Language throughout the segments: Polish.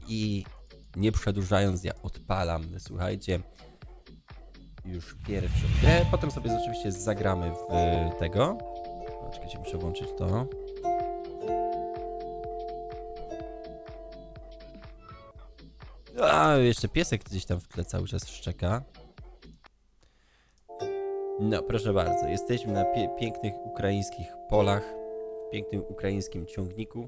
I nie przedłużając, ja odpalam, słuchajcie, już pierwszą grę. Potem sobie oczywiście zagramy w tego. Czekajcie, muszę włączyć to. A, jeszcze piesek gdzieś tam w tle cały czas szczeka. No, proszę bardzo, jesteśmy na pięknych ukraińskich polach, w pięknym ukraińskim ciągniku.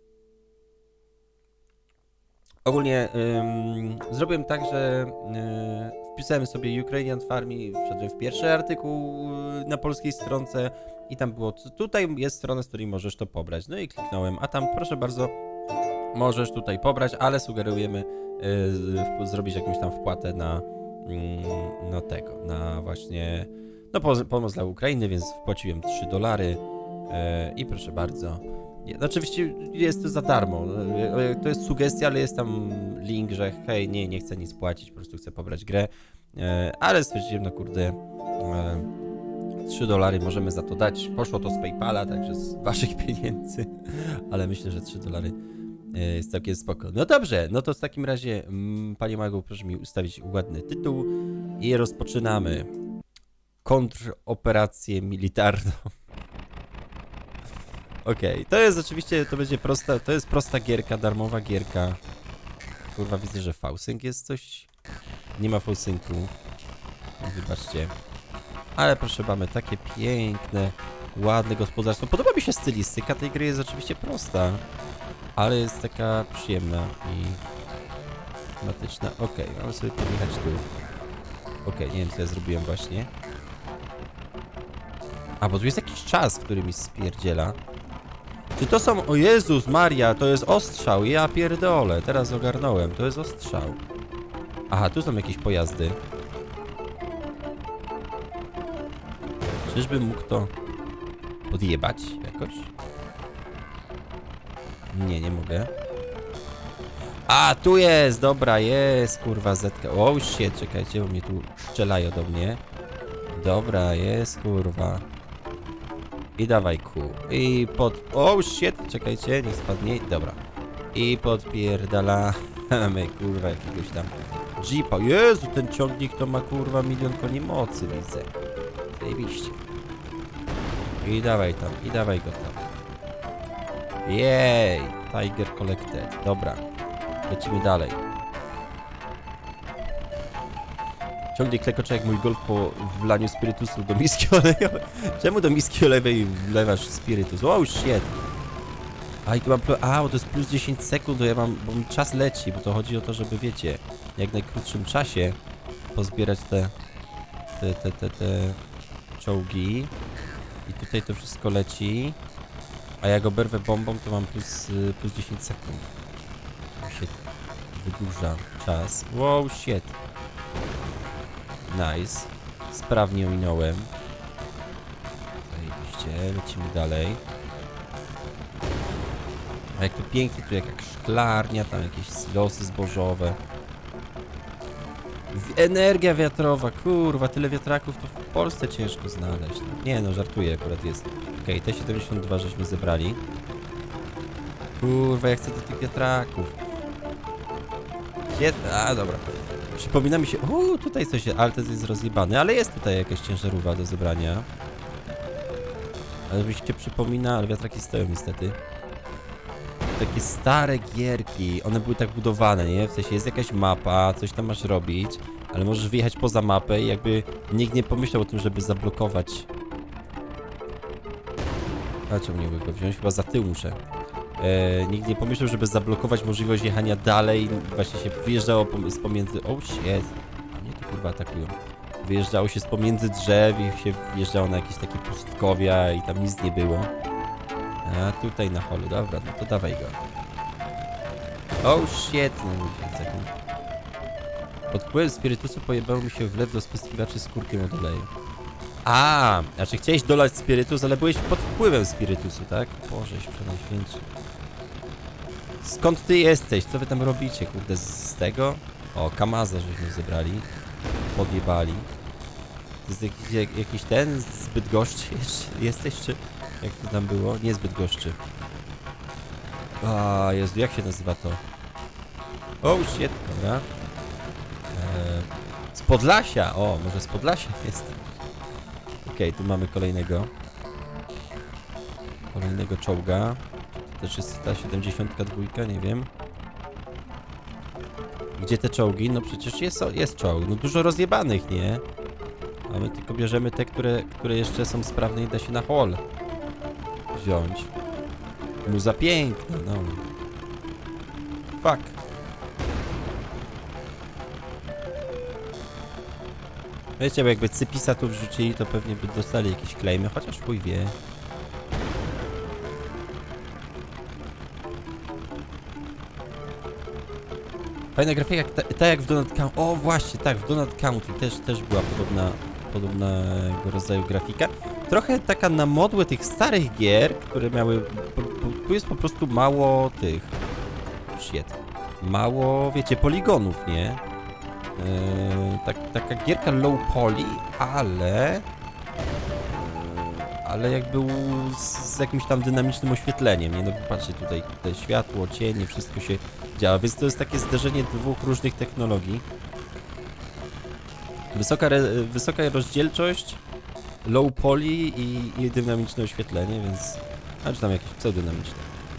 Ogólnie zrobiłem tak, że wpisałem sobie Ukrainian Farming, wszedłem w pierwszy artykuł na polskiej stronce i tam było, tutaj jest strona, z której możesz to pobrać. No i kliknąłem, a tam proszę bardzo, możesz tutaj pobrać, ale sugerujemy zrobić jakąś tam wpłatę na tego, na właśnie, no pomoc dla Ukrainy, więc wpłaciłem $3 i proszę bardzo. No, oczywiście jest to za darmo, to jest sugestia, ale jest tam link, że hej, nie chcę nic płacić, po prostu chcę pobrać grę, ale stwierdziłem, no kurde, $3 możemy za to dać, poszło to z PayPala, także z waszych pieniędzy, ale myślę, że $3 jest całkiem spoko. No dobrze, no to w takim razie, panie Magu, proszę mi ustawić ładny tytuł i rozpoczynamy kontroperację militarną. Okej, to jest oczywiście, to będzie prosta, to jest prosta gierka, darmowa gierka. Kurwa, widzę, że V-Sync jest coś. Nie ma V-Syncu. Wybaczcie. Ale proszę, mamy takie piękne, ładne gospodarstwo. Podoba mi się stylistyka tej gry, jest oczywiście prosta, ale jest taka przyjemna i tematyczna. Okej, mamy sobie podjechać tu. Okej, nie wiem, co ja zrobiłem właśnie. A, bo tu jest jakiś czas, który mi spierdziela. Czy to są... O Jezus Maria, to jest ostrzał, ja pierdolę, teraz ogarnąłem, to jest ostrzał. Aha, tu są jakieś pojazdy. Czyżbym mógł to podjebać jakoś? Nie mogę. A, tu jest, dobra, jest, kurwa, zetka. O, shit, czekajcie, bo mnie tu strzelają do mnie. Dobra, jest, kurwa. I dawaj kół. I O, shit, czekajcie, nie spadnie. Dobra. I podpierdalamy, kurwa, jakiegoś tam jeepa. Jezu, ten ciągnik to ma, kurwa, 1 000 000 koni mocy, widzę. Zajebiście. I dawaj tam, i dawaj go tam. Jej, Tiger Collected. Dobra. Lecimy dalej. Ciągnie klekocze jak mój golf po wlaniu spirytusu do miski olejowej. Czemu do miski olejowej wlewasz spirytus? Oh shit. A i tu mam... A, bo to jest plus 10 sekund, bo mi czas leci, bo to chodzi o to, żeby, wiecie, w jak najkrótszym czasie pozbierać te czołgi. I tutaj to wszystko leci. A jak oberwę bombą, to mam plus 10 sekund. To się wydłuża czas. Wow, shit. Nice. Sprawnie ominąłem. Zajebiście, lecimy dalej. A jak to pięknie, tu jak szklarnia, tam jakieś silosy zbożowe. Energia wiatrowa, kurwa, tyle wiatraków to w Polsce ciężko znaleźć. No. Nie no, żartuję, akurat jest. Okej, T72 żeśmy zebrali. Kurwa, ja chcę do tych wiatraków. A, dobra. Przypomina mi się... tutaj coś jest, ale to jest rozjebany, ale jest tutaj jakaś ciężarówka do zebrania. Ale mi się przypomina, ale wiatraki stoją niestety. Takie stare gierki, one były tak budowane, nie? W sensie jest jakaś mapa, coś tam masz robić, ale możesz wyjechać poza mapę i jakby nikt nie pomyślał o tym, żeby zablokować. A czemu nie mogę go wziąć? Chyba za tył muszę. Nikt nie pomyślał, żeby zablokować możliwość jechania dalej. Właśnie się wyjeżdżało z pomiędzy... O, shit. A mnie tu kurwa atakują. Wyjeżdżało się z pomiędzy drzew i się wjeżdżało na jakieś takie pustkowia i tam nic nie było. A tutaj na holu, dobra, no to dawaj go. Oh shit, no 10 sekund. Pod wpływem spirytusu pojebało mi się w lew do spyskiwaczy z kurkiem od oleju. A, znaczy chciałeś dolać spirytus, ale byłeś pod wpływem spirytusu, tak? Boże, przenajświętszy. Skąd ty jesteś? Co wy tam robicie, kurde, z tego? O, Kamaza żeśmy zebrali. Podjebali. To jest jakiś ten z Bydgoszczy jesteś, czy... Jak to tam było? Niezbyt goszczy. A Jezu, jak się nazywa to? Oh shit, dobra. Z Podlasia! O, może z Podlasia jest. Okej, tu mamy kolejnego czołga. To też jest ta 72, nie wiem. Gdzie te czołgi? No przecież jest czołg. No dużo rozjebanych, nie? A my tylko bierzemy te, które jeszcze są sprawne i da się na hol wziąć. Muza piękna, no. Fuck. Wiecie, bo jakby Cypisa tu wrzucili, to pewnie by dostali jakieś claimy, chociaż chuj wie. Fajna grafika, tak jak w Donut County. O właśnie, tak, w Donut County też była podobnego rodzaju grafika. Trochę taka na modłę tych starych gier, które miały... Tu jest po prostu mało tych... Shit. Mało, wiecie, poligonów, nie? Taka gierka low poly, ale jak był z jakimś tam dynamicznym oświetleniem, nie? No patrzcie tutaj, światło, cienie, wszystko się działa, więc to jest takie zderzenie dwóch różnych technologii. Wysoka rozdzielczość, low poly i dynamiczne oświetlenie, więc... A czy tam jakieś pseudodynamiczne.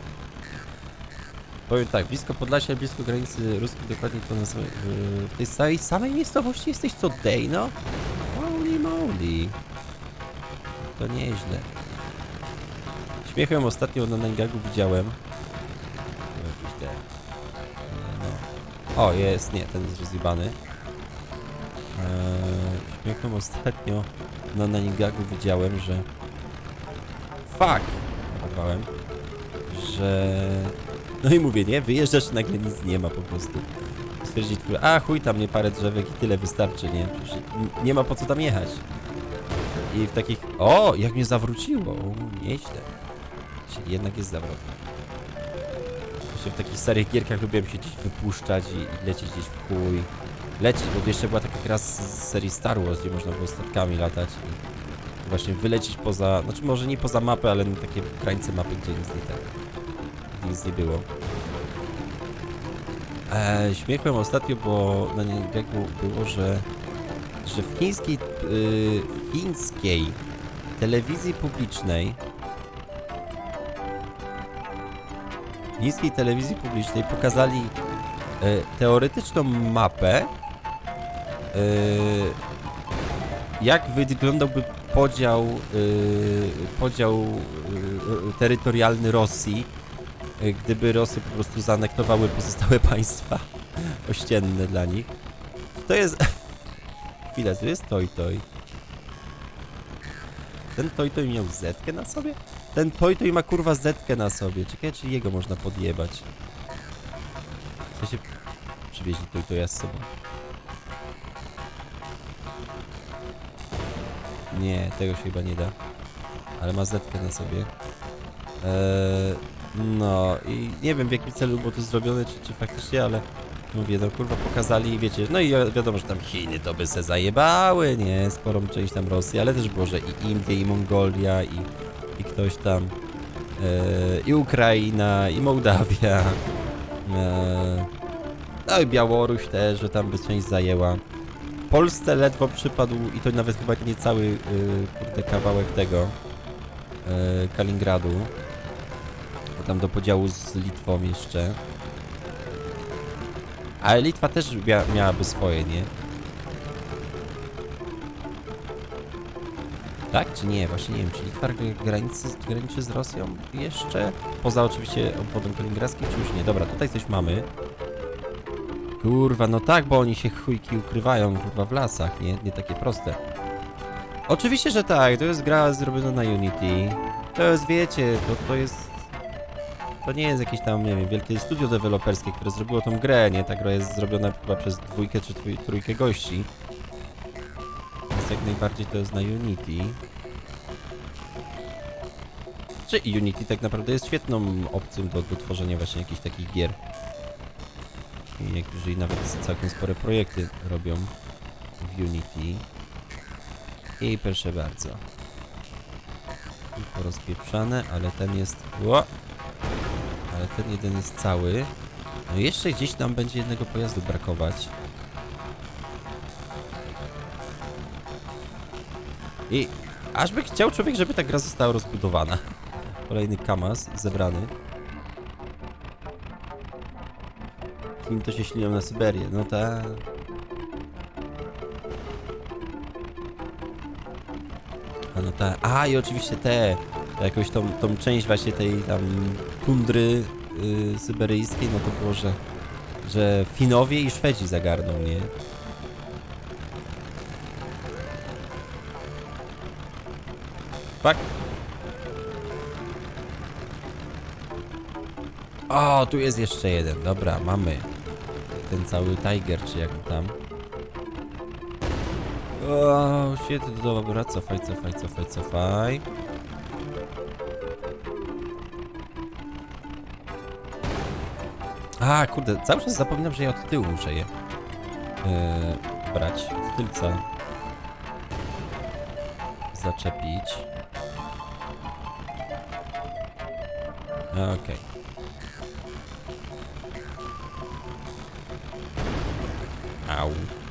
Powiem tak, blisko Podlasia, blisko granicy ruskiej, dokładnie to na w tej samej miejscowości jesteś co day, no? Holy moly. To nieźle. Śmiechem ostatnio na Nangagu widziałem. Jakiś ten... No. O, jest, nie, ten jest rozjebany. Śmiechem ostatnio na Nangagu widziałem, że... Fuck! Napadłem. Że... No i mówię, nie? Wyjeżdżasz i nagle nic nie ma po prostu. Stwierdzić, a chuj tam, nie parę drzewek i tyle wystarczy, nie? Przecież nie ma po co tam jechać. I w takich... O, jak mnie zawróciło! O, nieźle. Jednak jest zawrotka. Właśnie w takich starych gierkach lubiłem się gdzieś wypuszczać i lecieć gdzieś w chuj. Lecieć, bo jeszcze była taka gra z serii Star Wars, gdzie można było statkami latać i właśnie wylecieć poza... Znaczy może nie poza mapę, ale na takie krańce mapy, gdzie nic nie było. Śmiechłem ostatnio, bo na niego było, że w chińskiej telewizji publicznej pokazali teoretyczną mapę, jak wyglądałby podział terytorialny Rosji, gdyby Rosy po prostu zaanektowały pozostałe państwa ościenne dla nich. To jest... Chwilę, to jest Toy. Ten Toy miał zetkę na sobie? Ten Toy ma kurwa zetkę na sobie. Ciekawe, czy jego można podjebać. W sensie... Przywieźli Toya z sobą. Nie, tego się chyba nie da. Ale ma zetkę na sobie. No i nie wiem w jakim celu było to zrobione, czy faktycznie, ale mówię, no kurwa pokazali, wiecie, no i wiadomo, że tam Chiny to by se zajebały, nie, sporą część tam Rosji, ale też było, że i Indie, i Mongolia, i ktoś tam, i Ukraina, i Mołdawia, no i Białoruś też, że tam by część zajęła. Polsce ledwo przypadł, i to nawet chyba nie cały, kurde, kawałek tego, Kaliningradu. Tam do podziału z Litwą jeszcze. Ale Litwa też miałaby swoje, nie? Tak czy nie? Właśnie nie wiem, czy Litwa graniczy z Rosją jeszcze? Poza oczywiście obwodem kaliningradzkim, czy już nie? Dobra, tutaj coś mamy. Kurwa, no tak, bo oni się chujki ukrywają, kurwa, w lasach, nie? Nie takie proste. Oczywiście, że tak, to jest gra zrobiona na Unity. To jest, wiecie, to jest... To nie jest jakieś tam, nie wiem, wielkie studio deweloperskie, które zrobiło tą grę, nie? Ta gra jest zrobiona chyba przez 2 czy 3 gości. Więc jak najbardziej to jest na Unity. Czy Unity tak naprawdę jest świetną opcją do tworzenia właśnie jakichś takich gier. I jeżeli nawet całkiem spore projekty robią w Unity. I proszę bardzo. I porozpieprzane, ale ten jest... Ale ten jeden jest cały. No jeszcze gdzieś nam będzie jednego pojazdu brakować. I aż by chciał człowiek, żeby ta gra została rozbudowana. Kolejny KAMAZ zebrany. Nim to się ślinią na Syberię, no tak. A no tak. A i oczywiście jakąś tą część właśnie tej tam tundry syberyjskiej, no to było, że Finowie i Szwedzi zagarną, nie? Tak. O, tu jest jeszcze jeden. Dobra, mamy. Ten cały Tiger, czy jak tam. O, shit, dobra, cofaj. A, kurde, cały czas zapominam, że ja od tyłu muszę je brać. Z tylca zaczepić. Okej. Au.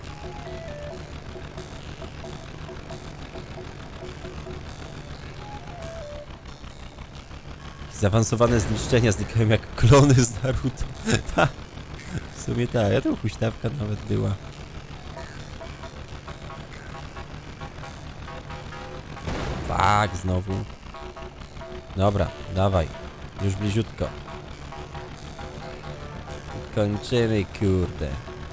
Zaawansowane zniszczenia znikają jak klony z Naruto. Tak. W sumie tak, ja tu huśtawka nawet była. Tak, znowu. Dobra, dawaj. Już bliziutko. Kończymy, kurde.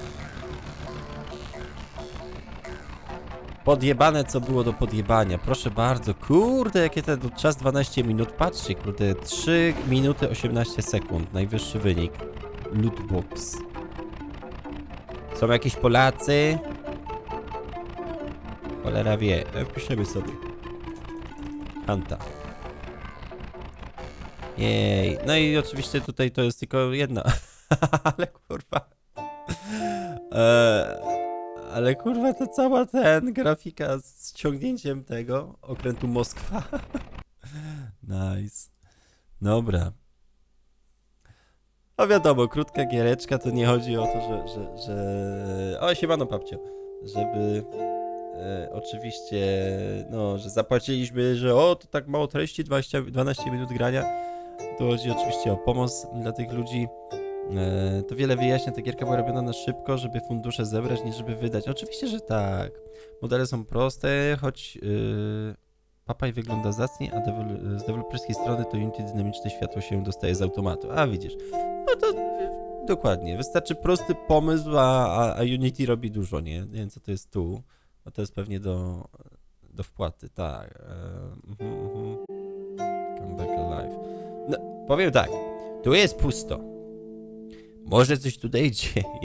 Podjebane, co było do podjebania. Proszę bardzo. Kurde, jakie ten czas 12 minut. Patrzcie, kurde. 3 minuty 18 sekund. Najwyższy wynik. Lootbox. Są jakieś Polacy? Cholera wie. Wpiszemy sobie. Hanta. Jej. No i oczywiście tutaj to jest tylko jedna. Ale kurwa. Ale kurwa to cała grafika z ciągnięciem tego okrętu Moskwa. Nice. Dobra. No wiadomo, krótka giereczka, to nie chodzi o to, że... O, siemano papcio. Żeby... oczywiście, no, że zapłaciliśmy, że o, to tak mało treści, 12 minut grania. To chodzi oczywiście o pomoc dla tych ludzi. To wiele wyjaśnia, ta gierka była robiona na szybko, żeby fundusze zebrać, nie żeby wydać. Oczywiście, że tak. Modele są proste, choć Papaj wygląda zacnie, a z deweloperskiej strony to Unity dynamiczne światło się dostaje z automatu. A widzisz, no to dokładnie, wystarczy prosty pomysł, a Unity robi dużo, nie? Nie wiem, co to jest tu. No to jest pewnie do wpłaty, tak. Come back alive. No, powiem tak, tu jest pusto. Może coś tutaj dzieje.